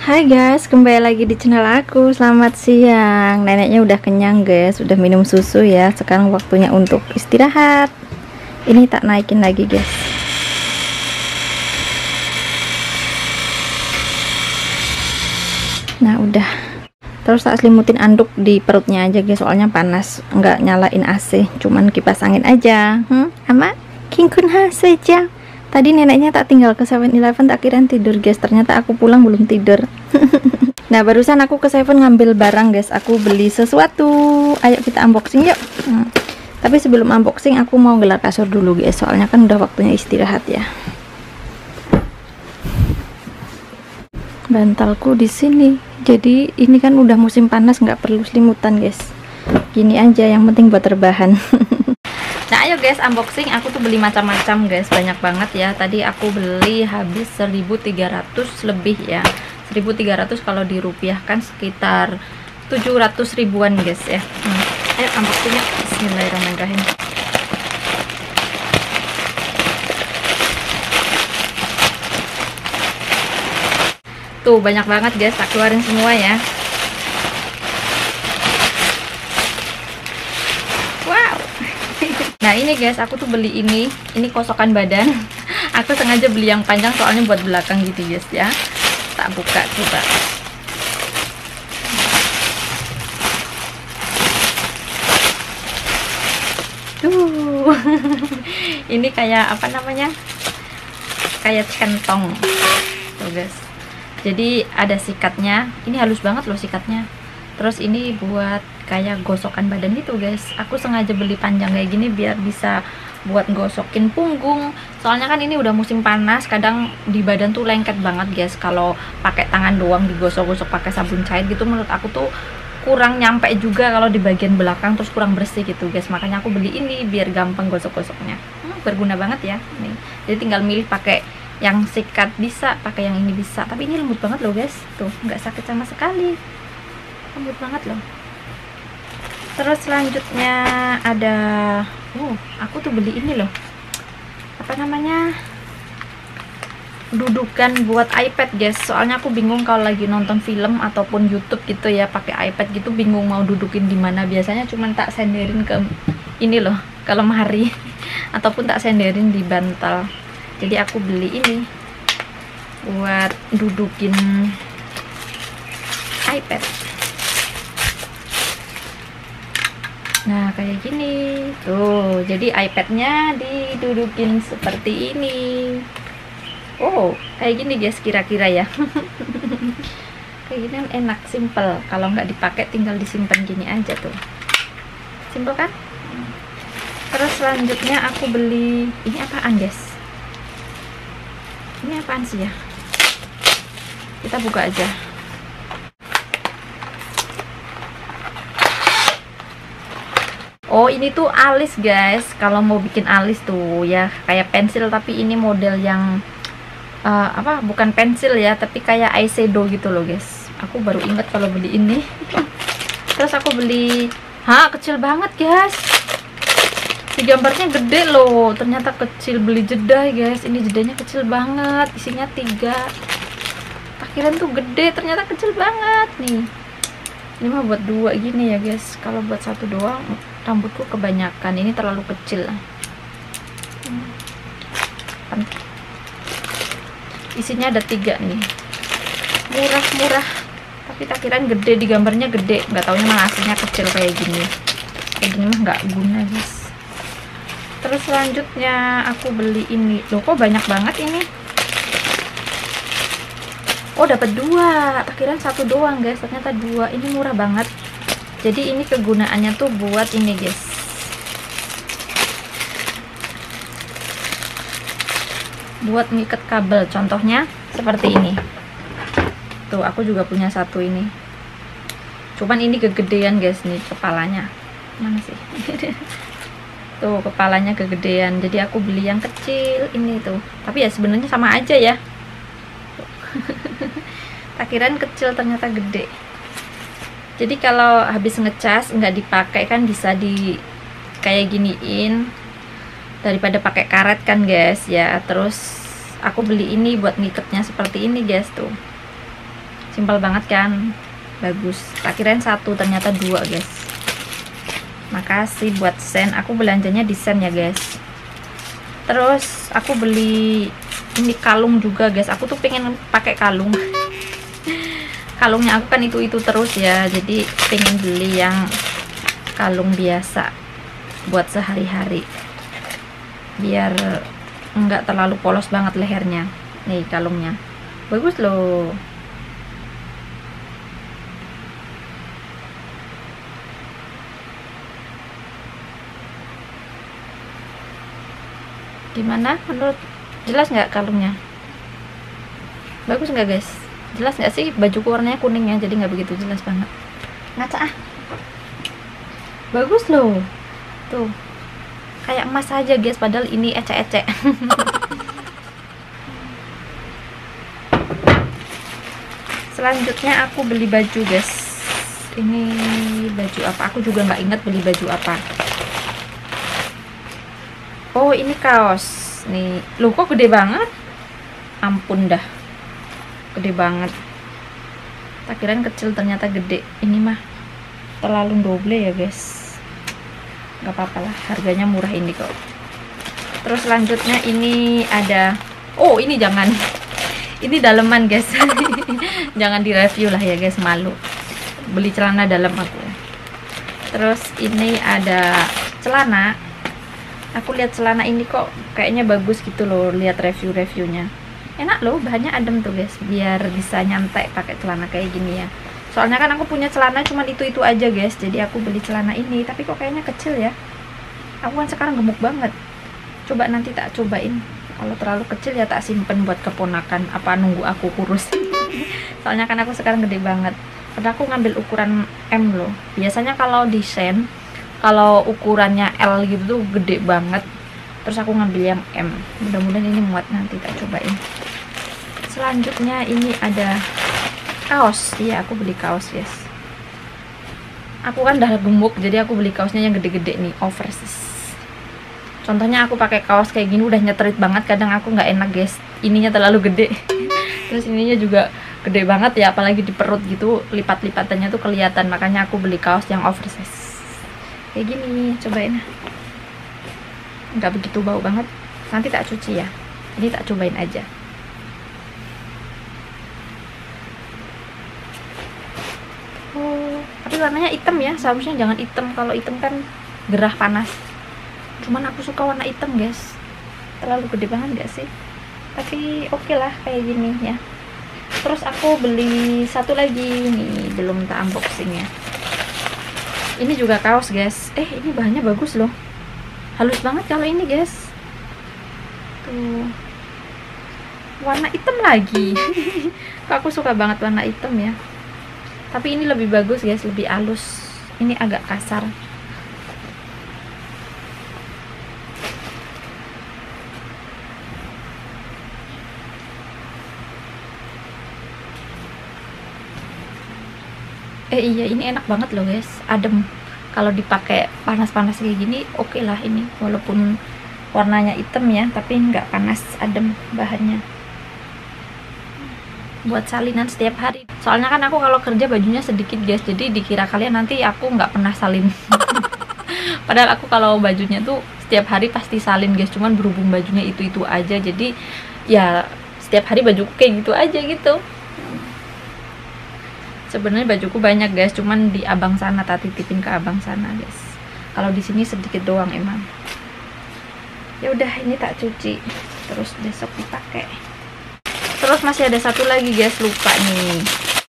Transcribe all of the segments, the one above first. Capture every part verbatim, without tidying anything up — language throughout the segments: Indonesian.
Hai guys, kembali lagi di channel aku. Selamat siang. Neneknya udah kenyang guys, udah minum susu ya. Sekarang waktunya untuk istirahat. Ini tak naikin lagi guys. Nah udah. Terus tak selimutin anduk di perutnya aja guys, soalnya panas. Nggak nyalain A C, cuman kipas angin aja. Hmm, ama King Kun ha saja. Tadi neneknya tak tinggal ke seven eleven, tak kirain tidur guys, ternyata aku pulang belum tidur. Nah barusan aku ke Seven ngambil barang guys, aku beli sesuatu. Ayo kita unboxing yuk. hmm. Tapi sebelum unboxing aku mau gelar kasur dulu guys, soalnya kan udah waktunya istirahat ya. Bantalku di sini, jadi ini kan udah musim panas, nggak perlu selimutan guys. Gini aja, yang penting buat rebahan. Nah ayo guys unboxing. Aku tuh beli macam-macam guys, banyak banget ya. Tadi aku beli habis seribu tiga ratus lebih ya. seribu tiga ratus kalau dirupiahkan sekitar tujuh ratus ribuan guys ya. hmm. Ayo unboxingnya. Bismillahirrahmanirrahim. Tuh banyak banget guys, tak keluarin semua ya. Wow. Nah ini guys, aku tuh beli ini, ini kosokan badan. Aku sengaja beli yang panjang soalnya buat belakang gitu guys ya. Tak buka coba. Tuh. Ini kayak apa namanya? Kayak centong. Tuh guys. Jadi ada sikatnya. Ini halus banget loh sikatnya. Terus ini buat kayak gosokan badan gitu guys. Aku sengaja beli panjang kayak gini biar bisa buat gosokin punggung. Soalnya kan ini udah musim panas, kadang di badan tuh lengket banget guys. Kalau pakai tangan doang digosok-gosok pakai sabun cair gitu, menurut aku tuh kurang nyampe juga kalau di bagian belakang, terus kurang bersih gitu guys. Makanya aku beli ini biar gampang gosok-gosoknya. Hmm, berguna banget ya. Nih. Jadi tinggal milih pakai yang sikat bisa, pakai yang ini bisa. Tapi ini lembut banget loh guys. Tuh, nggak sakit sama sekali. Lembut banget loh. Terus selanjutnya ada, oh aku tuh beli ini loh, apa namanya, dudukan buat iPad guys. Soalnya aku bingung kalau lagi nonton film ataupun YouTube gitu ya pakai iPad gitu, bingung mau dudukin di mana. Biasanya cuman tak senderin ke ini loh, ke lemari ataupun tak senderin di bantal. Jadi aku beli ini buat dudukin iPad. Nah kayak gini tuh, jadi iPadnya didudukin seperti ini. Oh kayak gini guys kira-kira ya. Kayak gini enak, simple. Kalau nggak dipakai tinggal disimpan gini aja tuh, simple kan. Terus selanjutnya aku beli ini, apaan guys, ini apaan sih ya, kita buka aja. Oh ini tuh alis guys, kalau mau bikin alis tuh ya kayak pensil, tapi ini model yang uh, apa, bukan pensil ya, tapi kayak eyeshadow gitu loh guys. Aku baru inget kalau beli ini. Terus aku beli, ha kecil banget guys, di gambarnya gede loh, ternyata kecil. Beli jeda guys, ini jedanya kecil banget, isinya tiga. Akhiran tuh gede, ternyata kecil banget nih. Ini mah buat dua gini ya guys, kalau buat satu doang rambutku kebanyakan, ini terlalu kecil. hmm. Isinya ada tiga nih, murah-murah, tapi tak kirain gede, di gambarnya gede, nggak taunya malah aslinya kecil kayak gini. Kayak gini mah nggak guna guys. Terus selanjutnya aku beli ini loh, kok banyak banget ini. Oh dapat dua, tak kirain satu doang guys, ternyata dua. Ini murah banget. Jadi ini kegunaannya tuh buat ini guys, buat ngikat kabel. Contohnya seperti ini. Tuh aku juga punya satu ini, cuman ini kegedean guys nih kepalanya. Mana sih? Tuh kepalanya kegedean, jadi aku beli yang kecil ini tuh. Tapi ya sebenarnya sama aja ya. Takkiran kecil ternyata gede. Jadi kalau habis ngecas nggak dipakai kan bisa di kayak giniin daripada pakai karet kan guys ya. Terus aku beli ini buat ngikatnya seperti ini guys tuh. Simpel banget kan, bagus. Tak kirain satu, ternyata dua guys. Makasih buat Sen, aku belanjanya di Sen ya guys. Terus aku beli ini kalung juga guys, aku tuh pengen pakai kalung. Kalungnya aku kan itu-itu terus ya, jadi pengen beli yang kalung biasa buat sehari-hari, biar enggak terlalu polos banget lehernya. Nih kalungnya, bagus loh. Gimana menurut, jelas nggak kalungnya? Bagus nggak guys? Jelas nggak sih? Baju warnanya kuning ya, jadi nggak begitu jelas banget. Ngaca ah, bagus loh, tuh kayak emas aja guys, padahal ini ecek-ecek. Selanjutnya aku beli baju guys. Ini baju apa? Aku juga nggak ingat beli baju apa. Oh ini kaos nih, loh kok gede banget, ampun dah, gede banget. Tak kirain kecil, ternyata gede. Ini mah terlalu double ya guys, nggak apa-apa lah, harganya murah ini kok. Terus selanjutnya ini ada, oh ini jangan, ini daleman guys. Jangan direview lah ya guys, malu. Beli celana dalam aku. Terus ini ada celana. Aku lihat celana ini kok kayaknya bagus gitu loh, lihat review-reviewnya. Enak loh, bahannya adem tuh guys, biar bisa nyantai pakai celana kayak gini ya. Soalnya kan aku punya celana cuman itu-itu aja guys, jadi aku beli celana ini, tapi kok kayaknya kecil ya. Aku kan sekarang gemuk banget. Coba nanti tak cobain. Kalau terlalu kecil ya tak simpen buat keponakan, apa nunggu aku kurus. Soalnya kan aku sekarang gede banget. Padahal aku ngambil ukuran M loh. Biasanya kalau di Shein, kalau ukurannya L gitu tuh gede banget, terus aku ngambil yang M. Mudah-mudahan ini muat, nanti tak cobain. Selanjutnya ini ada kaos. Iya, aku beli kaos guys. Aku kan udah gemuk, jadi aku beli kaosnya yang gede-gede nih, oversize. Contohnya aku pakai kaos kayak gini udah nyetrit banget, kadang aku nggak enak guys, ininya terlalu gede. Terus ininya juga gede banget ya, apalagi di perut gitu, lipat-lipatannya tuh kelihatan. Makanya aku beli kaos yang oversize kayak gini. Cobain, nggak begitu bau banget, nanti tak cuci ya, ini tak cobain aja. Oh, tapi warnanya hitam ya, seharusnya jangan hitam. Kalau hitam kan gerah panas, cuman aku suka warna hitam guys. Terlalu gede banget gak sih? Tapi oke okay lah kayak gini ya. Terus aku beli satu lagi nih, belum tak unboxing ya. Ini juga kaos guys. Eh ini bahannya bagus loh, halus banget kalau ini guys. Tuh, warna hitam lagi. Aku suka banget warna hitam ya. Tapi ini lebih bagus guys, lebih halus. Ini agak kasar. Eh iya, ini enak banget loh guys, adem. Kalau dipakai panas-panas kayak gini oke okay lah ini, walaupun warnanya hitam ya, tapi nggak panas, adem bahannya. Buat salinan setiap hari. Soalnya kan aku kalau kerja bajunya sedikit guys, jadi dikira kalian nanti aku nggak pernah salin. Padahal aku kalau bajunya tuh setiap hari pasti salin guys, cuman berhubung bajunya itu-itu aja, jadi ya setiap hari bajuku kayak gitu aja gitu. Sebenarnya bajuku banyak guys, cuman di abang sana, tak titipin ke abang sana guys. Kalau di sini sedikit doang emang. Ya udah, ini tak cuci, terus besok dipakai. Terus masih ada satu lagi guys, lupa nih.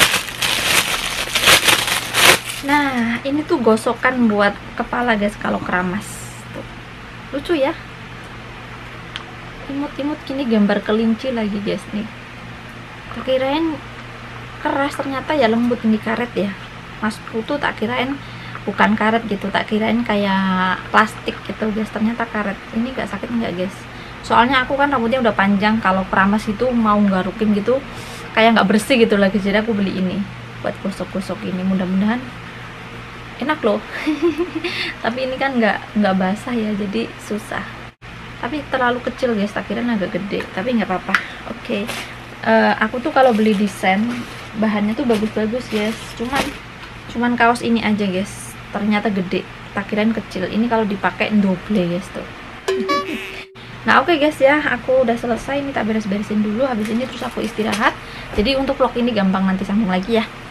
Nah, ini tuh gosokan buat kepala guys kalau keramas. Tuh. Lucu ya. Imut-imut gini, gambar kelinci lagi guys nih. Kirain keras, ternyata ya lembut, ini karet ya. Maksudku tuh tak kirain bukan karet gitu, tak kirain kayak plastik gitu guys, ternyata karet. Ini gak sakit nggak guys? Soalnya aku kan rambutnya udah panjang, kalau keramas itu mau nggarukin gitu kayak nggak bersih gitu lagi, jadi aku beli ini buat gosok-gosok ini. Mudah-mudahan enak loh. Tapi ini kan nggak nggak basah ya, jadi susah. Tapi terlalu kecil guys, tak kirain agak gede, tapi nggak apa-apa. Oke. Okay. Uh, aku tuh kalau beli desain bahannya tuh bagus-bagus guys, cuman cuman kaos ini aja guys ternyata gede, tak kirain kecil. Ini kalau dipakai double guys tuh. Nah oke okay guys ya, aku udah selesai, ini tak beres-beresin dulu. Habis ini terus aku istirahat. Jadi untuk vlog ini gampang, nanti sambung lagi ya.